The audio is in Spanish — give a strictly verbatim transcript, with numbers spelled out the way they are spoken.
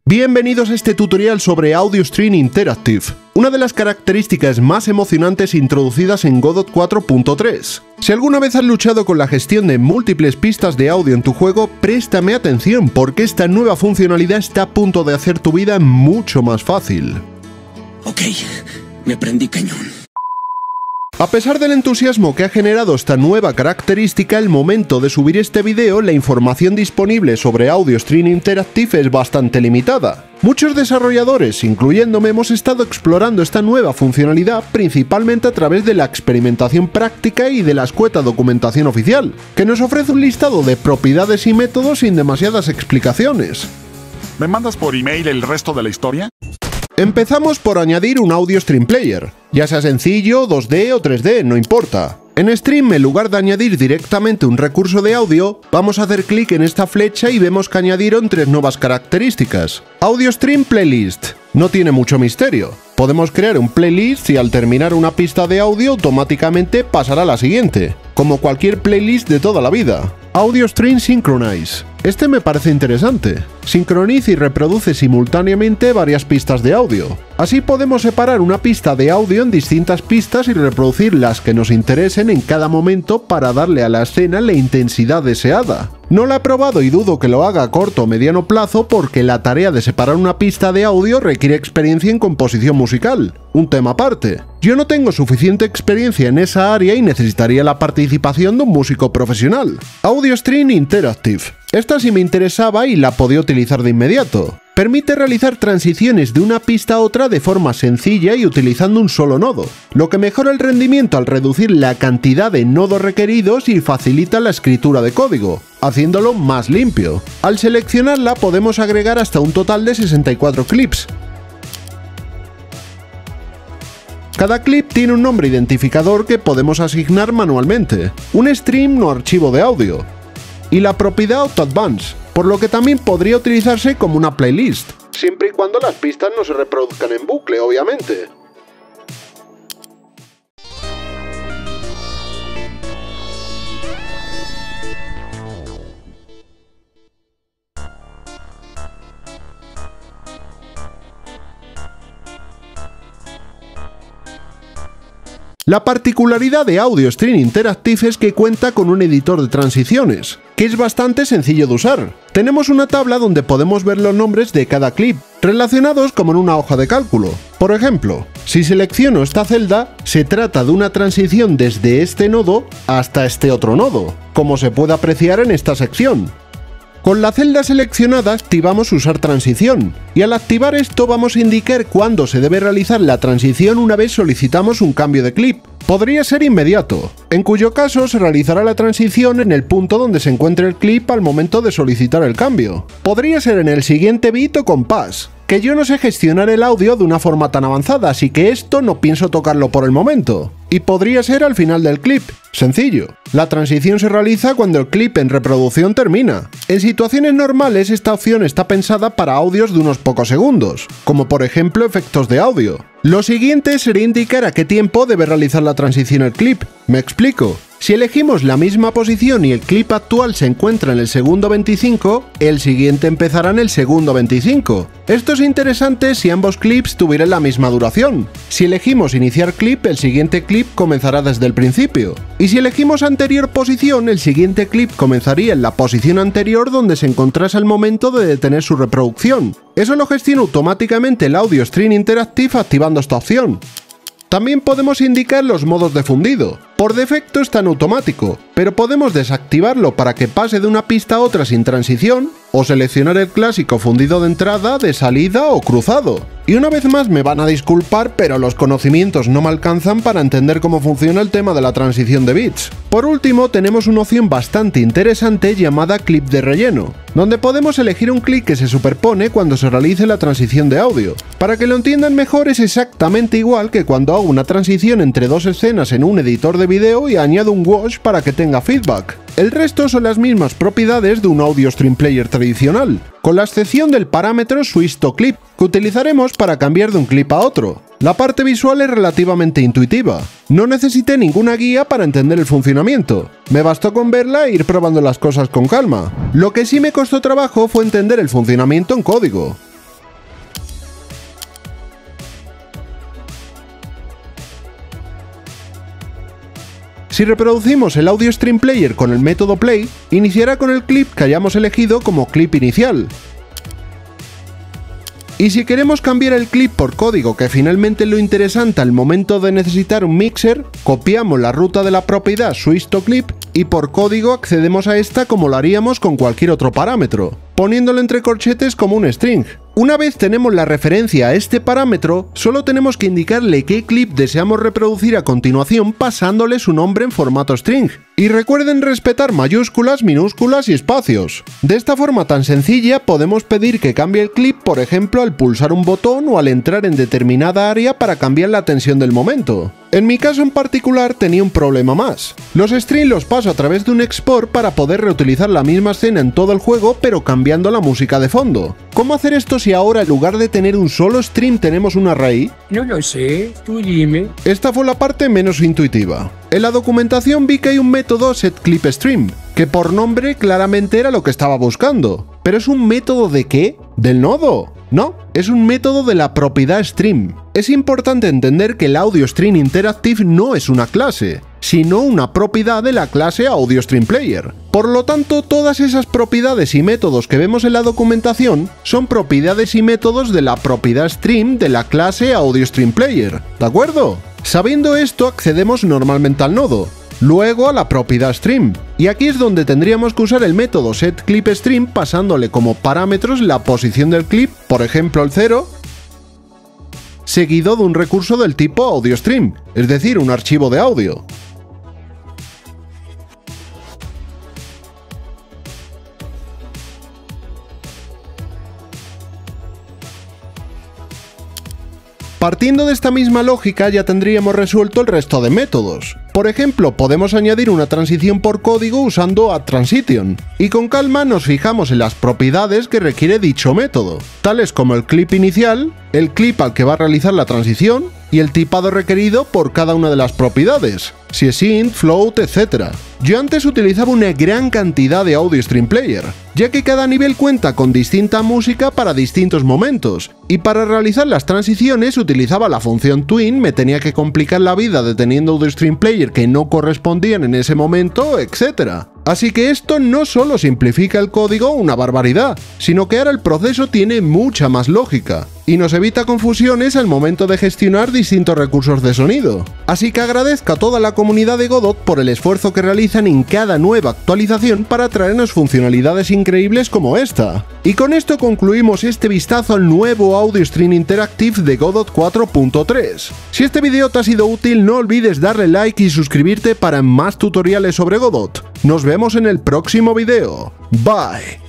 Bienvenidos a este tutorial sobre AudioStream Interactive, una de las características más emocionantes introducidas en Godot cuatro punto tres. Si alguna vez has luchado con la gestión de múltiples pistas de audio en tu juego, préstame atención porque esta nueva funcionalidad está a punto de hacer tu vida mucho más fácil. Ok, me prendí cañón. A pesar del entusiasmo que ha generado esta nueva característica, al momento de subir este vídeo, la información disponible sobre AudioStream Interactive es bastante limitada. Muchos desarrolladores, incluyéndome, hemos estado explorando esta nueva funcionalidad principalmente a través de la experimentación práctica y de la escueta documentación oficial, que nos ofrece un listado de propiedades y métodos sin demasiadas explicaciones. ¿Me mandas por email el resto de la historia? Empezamos por añadir un AudioStream Player, ya sea sencillo, dos D o tres D, no importa. En Stream, en lugar de añadir directamente un recurso de audio, vamos a hacer clic en esta flecha y vemos que añadieron tres nuevas características. AudioStream Playlist. No tiene mucho misterio. Podemos crear un playlist y al terminar una pista de audio automáticamente pasará a la siguiente, como cualquier playlist de toda la vida. AudioStream Synchronize. Este me parece interesante. Sincroniza y reproduce simultáneamente varias pistas de audio. Así podemos separar una pista de audio en distintas pistas y reproducir las que nos interesen en cada momento para darle a la escena la intensidad deseada. No la he probado y dudo que lo haga a corto o mediano plazo porque la tarea de separar una pista de audio requiere experiencia en composición musical, un tema aparte. Yo no tengo suficiente experiencia en esa área y necesitaría la participación de un músico profesional. AudioStream Interactive. Esta sí me interesaba y la podía utilizar de inmediato. Permite realizar transiciones de una pista a otra de forma sencilla y utilizando un solo nodo, lo que mejora el rendimiento al reducir la cantidad de nodos requeridos y facilita la escritura de código, haciéndolo más limpio. Al seleccionarla podemos agregar hasta un total de sesenta y cuatro clips. Cada clip tiene un nombre identificador que podemos asignar manualmente, un stream o archivo de audio, y la propiedad Auto Advance, por lo que también podría utilizarse como una playlist, siempre y cuando las pistas no se reproduzcan en bucle, obviamente. La particularidad de AudioStream Interactive es que cuenta con un editor de transiciones, que es bastante sencillo de usar. Tenemos una tabla donde podemos ver los nombres de cada clip, relacionados como en una hoja de cálculo. Por ejemplo, si selecciono esta celda, se trata de una transición desde este nodo hasta este otro nodo, como se puede apreciar en esta sección. Con la celda seleccionada activamos Usar transición, y al activar esto vamos a indicar cuándo se debe realizar la transición una vez solicitamos un cambio de clip. Podría ser inmediato, en cuyo caso se realizará la transición en el punto donde se encuentre el clip al momento de solicitar el cambio. Podría ser en el siguiente bit o compás, que yo no sé gestionar el audio de una forma tan avanzada, así que esto no pienso tocarlo por el momento. Y podría ser al final del clip. Sencillo. La transición se realiza cuando el clip en reproducción termina. En situaciones normales esta opción está pensada para audios de unos pocos segundos, como por ejemplo efectos de audio. Lo siguiente sería indicar a qué tiempo debe realizar la transición el clip. Me explico. Si elegimos la misma posición y el clip actual se encuentra en el segundo veinticinco, el siguiente empezará en el segundo veinticinco. Esto es interesante si ambos clips tuvieran la misma duración. Si elegimos iniciar clip, el siguiente clip comenzará desde el principio. Y si elegimos anterior posición, el siguiente clip comenzaría en la posición anterior donde se encontrase al momento de detener su reproducción. Eso lo gestiona automáticamente el AudioStream Interactive activando esta opción. También podemos indicar los modos de fundido. Por defecto está en automático, pero podemos desactivarlo para que pase de una pista a otra sin transición, o seleccionar el clásico fundido de entrada, de salida o cruzado. Y una vez más me van a disculpar, pero los conocimientos no me alcanzan para entender cómo funciona el tema de la transición de bits. Por último, tenemos una opción bastante interesante llamada clip de relleno, donde podemos elegir un clip que se superpone cuando se realice la transición de audio. Para que lo entiendan mejor, es exactamente igual que cuando hago una transición entre dos escenas en un editor de vídeo y añado un wash para que tenga feedback. El resto son las mismas propiedades de un AudioStream Player tradicional, con la excepción del parámetro Switch to Clip, que utilizaremos para cambiar de un clip a otro. La parte visual es relativamente intuitiva. No necesité ninguna guía para entender el funcionamiento. Me bastó con verla e ir probando las cosas con calma. Lo que sí me costó trabajo fue entender el funcionamiento en código. Si reproducimos el Audio Stream Player con el método Play, iniciará con el clip que hayamos elegido como clip inicial. Y si queremos cambiar el clip por código, que finalmente es lo interesante al momento de necesitar un mixer, copiamos la ruta de la propiedad Switch to Clip y por código accedemos a esta como lo haríamos con cualquier otro parámetro, poniéndolo entre corchetes como un string. Una vez tenemos la referencia a este parámetro, solo tenemos que indicarle qué clip deseamos reproducir a continuación pasándole su nombre en formato string. Y recuerden respetar mayúsculas, minúsculas y espacios. De esta forma tan sencilla podemos pedir que cambie el clip, por ejemplo al pulsar un botón o al entrar en determinada área para cambiar la tensión del momento. En mi caso en particular tenía un problema más. Los strings los paso a través de un export para poder reutilizar la misma escena en todo el juego pero cambiando la música de fondo. ¿Cómo hacer esto si ahora en lugar de tener un solo stream tenemos un array? No lo sé, tú dime. Esta fue la parte menos intuitiva. En la documentación vi que hay un método setClipStream, que por nombre claramente era lo que estaba buscando. ¿Pero es un método de qué? ¿Del nodo? No, es un método de la propiedad stream. Es importante entender que el AudioStream Interactive no es una clase, sino una propiedad de la clase AudioStream Player. Por lo tanto, todas esas propiedades y métodos que vemos en la documentación son propiedades y métodos de la propiedad stream de la clase AudioStream Player, ¿de acuerdo? Sabiendo esto, accedemos normalmente al nodo, luego a la propiedad stream, y aquí es donde tendríamos que usar el método setClipStream pasándole como parámetros la posición del clip, por ejemplo el cero, seguido de un recurso del tipo AudioStream, es decir, un archivo de audio. Partiendo de esta misma lógica ya tendríamos resuelto el resto de métodos. Por ejemplo, podemos añadir una transición por código usando addTransition, y con calma nos fijamos en las propiedades que requiere dicho método, tales como el clip inicial, el clip al que va a realizar la transición y el tipado requerido por cada una de las propiedades, si es int, float, etcétera. Yo antes utilizaba una gran cantidad de AudioStream Player, ya que cada nivel cuenta con distinta música para distintos momentos, y para realizar las transiciones utilizaba la función tween, me tenía que complicar la vida deteniendo AudioStream Player que no correspondían en ese momento, etcétera. Así que esto no solo simplifica el código una barbaridad, sino que ahora el proceso tiene mucha más lógica, y nos evita confusiones al momento de gestionar distintos recursos de sonido. Así que agradezco a toda la comunidad de Godot por el esfuerzo que realizan en cada nueva actualización para traernos funcionalidades increíbles como esta. Y con esto concluimos este vistazo al nuevo AudioStream Interactive de Godot cuatro punto tres. Si este video te ha sido útil, no olvides darle like y suscribirte para más tutoriales sobre Godot. Nos vemos en el próximo video. Bye.